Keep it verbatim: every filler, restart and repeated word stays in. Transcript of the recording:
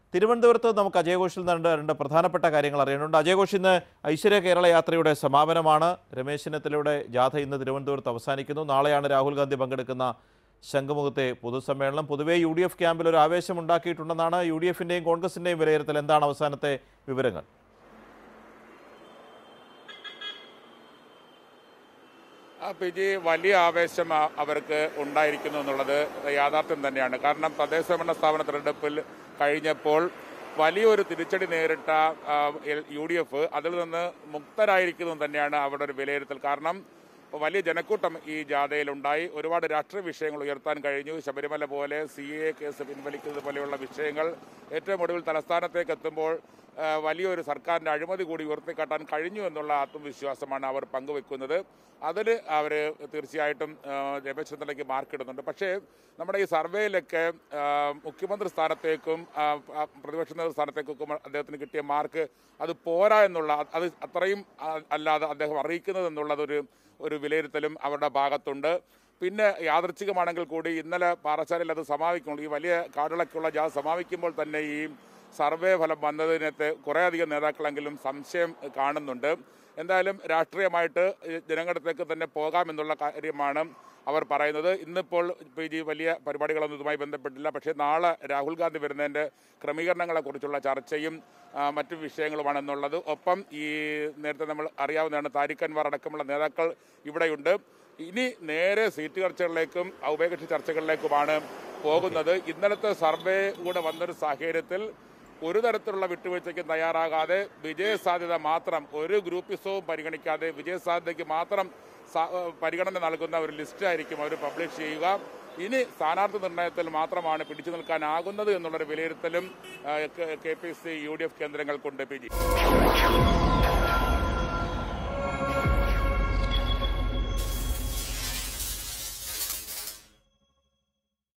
തിരുവനന്തപുരത്ത് നമുക്ക് അജയഘോഷിൽ നിന്ന് രണ്ട് പ്രധാനപ്പെട്ട കാര്യങ്ങൾ അറിയാനുണ്ട്. അജയഘോഷ്, ഇന്ന് ഐശ്വര്യ കേരള യാത്രയുടെ സമാപനമാണ്. രമേശ് ചെന്നിത്തലയുടെ ജാഥ ഇന്ന് തിരുവനന്തപുരത്ത് അവസാനിക്കുന്നു. നാളെയാണ് രാഹുൽ ഗാന്ധി പങ്കെടുക്കുന്ന ശംഖുമുഖത്തെ പൊതുസമ്മേളനം. പൊതുവെ യു ഡി എഫ് ക്യാമ്പിൽ ഒരു ആവേശം ഉണ്ടാക്കിയിട്ടുണ്ടെന്നാണ് യു ഡി എഫിൻ്റെയും കോൺഗ്രസിൻ്റെയും വിലയിരുത്തൽ. എന്താണ് അവസാനത്തെ വിവരങ്ങൾ? പി ജി, വലിയ ആവേശം അവർക്ക് ഉണ്ടായിരിക്കുന്നു എന്നുള്ളത് യാഥാർത്ഥ്യം തന്നെയാണ്. കാരണം തദ്ദേശഭരണ സ്ഥാപന തെരഞ്ഞെടുപ്പിൽ കഴിഞ്ഞപ്പോൾ വലിയൊരു തിരിച്ചടി നേരിട്ട യു ഡി എഫ് അതിൽ നിന്ന് മുക്തരായിരിക്കുന്നു തന്നെയാണ് അവരുടെ ഒരു വിലയിരുത്തൽ. കാരണം വലിയ ജനക്കൂട്ടം ഈ ജാഥയിലുണ്ടായി. ഒരുപാട് രാഷ്ട്രീയ വിഷയങ്ങൾ ഉയർത്താൻ കഴിഞ്ഞു. ശബരിമല പോലെ, സി എ കേസ് പിൻവലിക്കുന്നത് പോലെയുള്ള വിഷയങ്ങൾ ഏറ്റവും ഒടുവിൽ തലസ്ഥാനത്തേക്ക് എത്തുമ്പോൾ വലിയൊരു സർക്കാരിൻ്റെ അഴിമതി കൂടി ഉയർത്തിക്കാട്ടാൻ കഴിഞ്ഞു എന്നുള്ള ആത്മവിശ്വാസമാണ് അവർ പങ്കുവെക്കുന്നത്. അതിൽ അവർ തീർച്ചയായിട്ടും രമേശ് ചെന്നിത്തലയ്ക്ക് മാർക്കിടുന്നുണ്ട്. പക്ഷേ നമ്മുടെ ഈ സർവേയിലൊക്കെ മുഖ്യമന്ത്രി സ്ഥാനത്തേക്കും പ്രതിപക്ഷ നേതൃ സ്ഥാനത്തേക്കൊക്കെ അദ്ദേഹത്തിന് കിട്ടിയ മാർക്ക് അത് പോരാ എന്നുള്ള, അത് അത്രയും അല്ലാതെ അദ്ദേഹം അറിയിക്കുന്നത് എന്നുള്ളതൊരു ഒരു വിലയിരുത്തലും അവരുടെ ഭാഗത്തുണ്ട്. പിന്നെ യാദൃച്ഛികമാണെങ്കിൽ കൂടി ഇന്നലെ പാറശാലയിൽ അത് സമാപിക്കുമ്പോൾ, ഈ വലിയ കാടുകളൊക്കെയുള്ള ജാഥ സമാപിക്കുമ്പോൾ തന്നെ ഈ സർവേ ഫലം വന്നതിനകത്ത് കുറേയധികം നേതാക്കളെങ്കിലും സംശയം കാണുന്നുണ്ട്. എന്തായാലും രാഷ്ട്രീയമായിട്ട് ജനങ്ങളിടത്തേക്ക് തന്നെ പോകാമെന്നുള്ള കാര്യമാണ് അവർ പറയുന്നത്. ഇന്നിപ്പോൾ പി ജി വലിയ പരിപാടികളൊന്നും ഇതുമായി ബന്ധപ്പെട്ടില്ല. പക്ഷേ നാളെ രാഹുൽ ഗാന്ധി വരുന്നതിൻ്റെ ക്രമീകരണങ്ങളെക്കുറിച്ചുള്ള ചർച്ചയും മറ്റു വിഷയങ്ങളുമാണെന്നുള്ളത്. ഒപ്പം ഈ നേരത്തെ നമ്മൾ അറിയാവുന്നതാണ്, താരിഖ് അൻവർ അടക്കമുള്ള നേതാക്കൾ ഇവിടെയുണ്ട്. ഇനി നേരെ സീറ്റ് ചർച്ചകളിലേക്കും ഔഭയകക്ഷി ചർച്ചകളിലേക്കുമാണ് പോകുന്നത്. ഇന്നലത്തെ സർവേ കൂടെ വന്നൊരു സാഹചര്യത്തിൽ ഒരു തരത്തിലുള്ള വിട്ടുവീഴ്ചയ്ക്ക് തയ്യാറാകാതെ വിജയസാധ്യത മാത്രം, ഒരു ഗ്രൂപ്പിസവും പരിഗണിക്കാതെ വിജയസാധ്യതയ്ക്ക് മാത്രം പരിഗണന നൽകുന്ന ഒരു ലിസ്റ്റായിരിക്കും അവർ പബ്ലിഷ് ചെയ്യുക. ഇനി സ്ഥാനാർത്ഥി നിർണയത്തിൽ മാത്രമാണ് പിടിച്ചു നിൽക്കാനാകുന്നത് എന്നുള്ളൊരു വിലയിരുത്തലും K P C U D F കേന്ദ്രങ്ങൾക്കുണ്ട്. P G